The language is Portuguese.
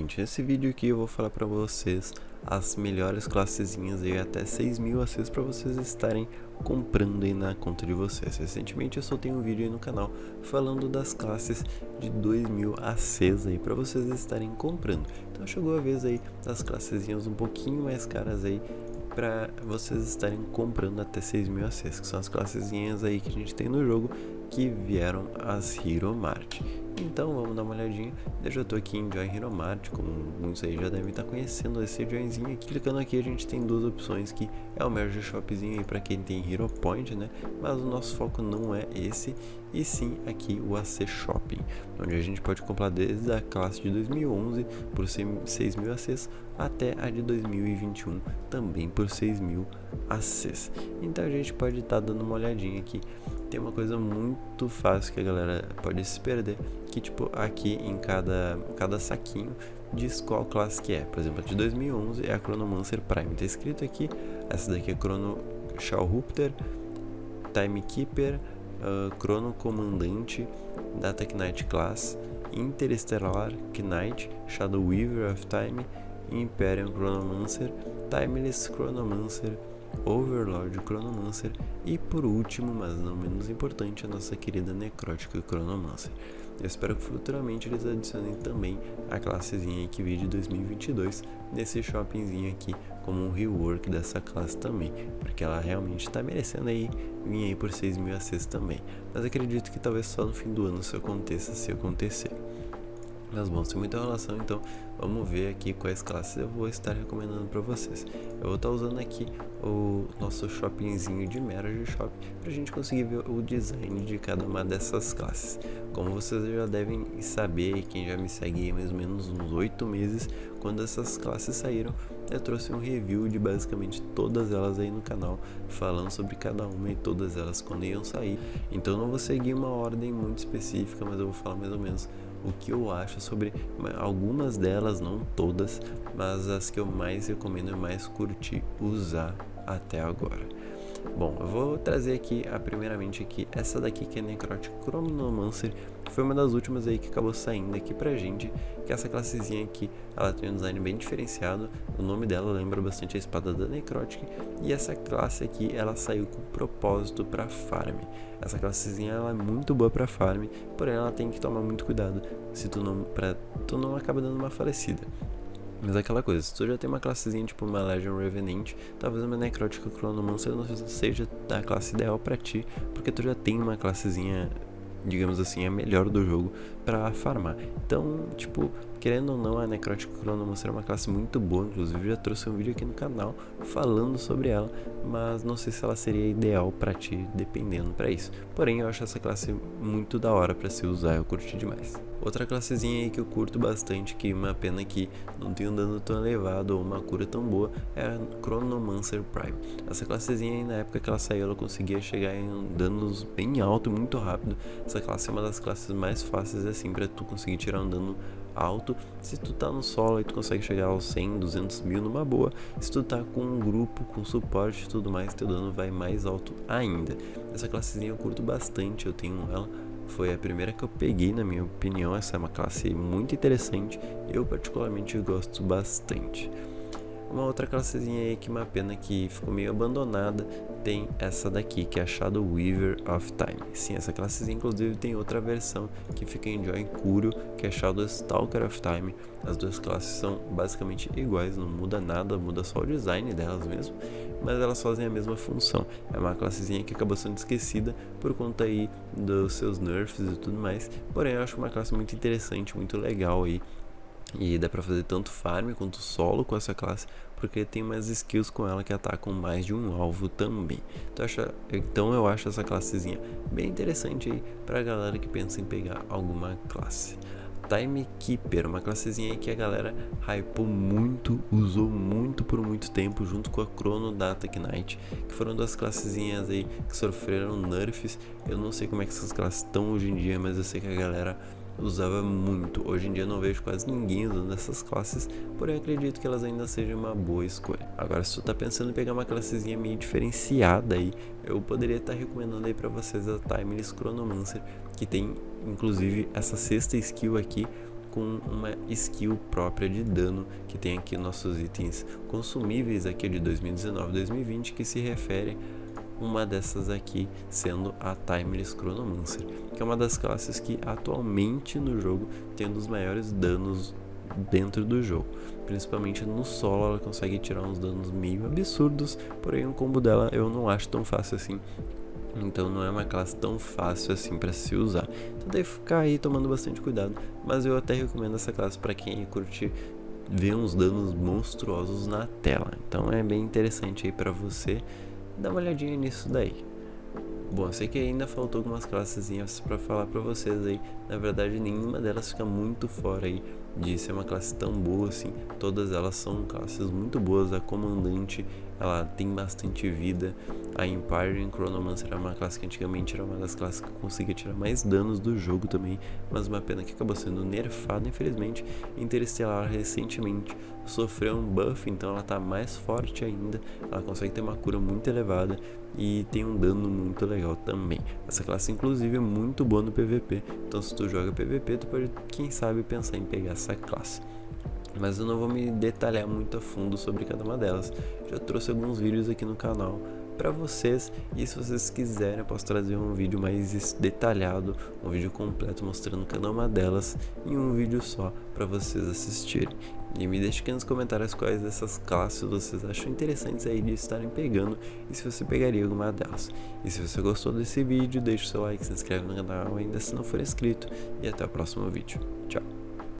gente, nesse vídeo aqui eu vou falar pra vocês as melhores classezinhas aí, até 6.000 ACs pra vocês estarem comprando aí na conta de vocês. Recentemente eu soltei um vídeo aí no canal falando das classes de 2.000 ACs aí pra vocês estarem comprando. Então chegou a vez aí das classezinhas um pouquinho mais caras aí para vocês estarem comprando até 6.000 ACs, que são as classezinhas aí que a gente tem no jogo que vieram as Hero Mart. Então vamos dar uma olhadinha. Eu já tô aqui em Join Hero Mart, como muitos aí já devem estar conhecendo esse joinzinho aqui. Clicando aqui a gente tem duas opções, que é o Merge Shopzinho aí para quem tem Hero Point, né? Mas o nosso foco não é esse, e sim aqui o AC Shopping, onde a gente pode comprar desde a classe de 2011 por 6.000 ACs até a de 2021 também por 6.000 ACs. Então a gente pode estar dando uma olhadinha aqui. Tem uma coisa muito fácil que a galera pode se perder, que tipo aqui em cada saquinho diz qual classe que é. Por exemplo, a de 2011 é a Chronomancer Prime, tá escrito aqui. Essa daqui é Chrono Shawrupter, Timekeeper, Chrono Comandante, Data Knight Class, Interstellar Knight, Shadow Weaver of Time, Imperium Chronomancer, Timeless Chronomancer, Overlord Chronomancer e por último, mas não menos importante, a nossa querida Necrótica Chronomancer. Eu espero que futuramente eles adicionem também a classezinha aí que veio de 2022 nesse shoppingzinho aqui como um rework dessa classe também, porque ela realmente está merecendo aí vir aí por 6.000 ACs também, mas acredito que talvez só no fim do ano isso aconteça, se acontecer. Mas bom, sem muita relação, então vamos ver aqui quais classes eu vou estar recomendando para vocês. Eu vou estar usando aqui o nosso shoppingzinho de Merge Shop para a gente conseguir ver o design de cada uma dessas classes. Como vocês já devem saber, quem já me segue há mais ou menos uns 8 meses, quando essas classes saíram, eu trouxe um review de basicamente todas elas aí no canal, falando sobre cada uma e todas elas quando iam sair. Então eu não vou seguir uma ordem muito específica, mas eu vou falar mais ou menos o que eu acho sobre algumas delas, não todas, mas as que eu mais recomendo e mais curti usar até agora. Bom, eu vou trazer aqui, primeiramente aqui, essa daqui que é Necrótica Chronomancer, que foi uma das últimas aí que acabou saindo aqui pra gente, que essa classezinha aqui, ela tem um design bem diferenciado, o nome dela lembra bastante a espada da Necrótica, e essa classe aqui, ela saiu com propósito pra farm. Essa classezinha, ela é muito boa pra farm, porém ela tem que tomar muito cuidado, se tu não acaba dando uma falecida. Mas é aquela coisa, se tu já tem uma classezinha tipo uma Legion Revenant, talvez uma Necrótica Chronomancer não seja a classe ideal pra ti, porque tu já tem uma classezinha, digamos assim, a melhor do jogo pra farmar. Então, tipo, querendo ou não, a Necrótica Chronomancer é uma classe muito boa, inclusive já trouxe um vídeo aqui no canal falando sobre ela, mas não sei se ela seria ideal pra ti, dependendo pra isso. Porém, eu acho essa classe muito da hora pra se usar, eu curti demais. Outra classezinha aí que eu curto bastante, que uma pena que não tem um dano tão elevado ou uma cura tão boa, é a Chronomancer Prime. Essa classezinha aí, na época que ela saiu, ela conseguia chegar em danos bem alto, muito rápido. Essa classe é uma das classes mais fáceis assim pra tu conseguir tirar um dano alto. Se tu tá no solo aí tu consegue chegar aos 100, 200 mil numa boa. Se tu tá com um grupo, com suporte e tudo mais, teu dano vai mais alto ainda. Essa classezinha eu curto bastante, eu tenho ela. Foi a primeira que eu peguei, na minha opinião. Essa é uma classe muito interessante, eu particularmente gosto bastante. Uma outra classezinha aí que uma pena que ficou meio abandonada, tem essa daqui, que é a Shadow Weaver of Time. Sim, essa classezinha inclusive tem outra versão que fica em Join Kuro, que é Shadow Stalker of Time. As duas classes são basicamente iguais, não muda nada, muda só o design delas mesmo, mas elas fazem a mesma função. É uma classezinha que acabou sendo esquecida por conta aí dos seus nerfs e tudo mais, porém eu acho uma classe muito interessante, muito legal aí. E dá pra fazer tanto farm quanto solo com essa classe, porque tem umas skills com ela que atacam mais de um alvo também. Então eu acho essa classezinha bem interessante aí pra galera que pensa em pegar alguma classe. Timekeeper, uma classezinha aí que a galera hypou muito, usou muito por muito tempo, junto com a Chrono Data Knight, que foram duas classezinhas aí que sofreram nerfs. Eu não sei como é que essas classes estão hoje em dia, mas eu sei que a galera usava muito. Hoje em dia eu não vejo quase ninguém usando essas classes, porém acredito que elas ainda sejam uma boa escolha. Agora, se tu tá pensando em pegar uma classezinha meio diferenciada aí, eu poderia estar recomendando aí pra vocês a Timeless Chronomancer, que tem inclusive essa sexta skill aqui, com uma skill própria de dano, que tem aqui nossos itens consumíveis aqui de 2019-2020, que se refere uma dessas aqui sendo a Timeless Chronomancer, que é uma das classes que atualmente no jogo tem um dos maiores danos dentro do jogo. Principalmente no solo ela consegue tirar uns danos meio absurdos, porém o combo dela eu não acho tão fácil assim. Então não é uma classe tão fácil assim para se usar. Então deve ficar aí tomando bastante cuidado, mas eu até recomendo essa classe para quem curte ver uns danos monstruosos na tela. Então é bem interessante aí para você dar uma olhadinha nisso daí. Bom, eu sei que ainda faltou algumas classezinhas para falar para vocês aí. Na verdade, nenhuma delas fica muito fora aí de ser uma classe tão boa assim. Todas elas são classes muito boas. A Comandante, ela tem bastante vida. A Empyrean Chronomancer é uma classe que antigamente era uma das classes que conseguia tirar mais danos do jogo também, mas uma pena que acabou sendo nerfada, infelizmente. Interestelar recentemente sofreu um buff, então ela tá mais forte ainda. Ela consegue ter uma cura muito elevada e tem um dano muito legal também. Essa classe inclusive é muito boa no PVP, então se tu joga PVP tu pode, quem sabe, pensar em pegar essa classe. Mas eu não vou me detalhar muito a fundo sobre cada uma delas. Já trouxe alguns vídeos aqui no canal para vocês, e se vocês quiserem eu posso trazer um vídeo mais detalhado, um vídeo completo mostrando cada uma delas em um vídeo só para vocês assistirem. E me deixe aqui nos comentários quais dessas classes vocês acham interessantes aí de estarem pegando e se você pegaria alguma delas. E se você gostou desse vídeo, deixe o seu like, se inscreve no canal ainda se não for inscrito, e até o próximo vídeo. Tchau!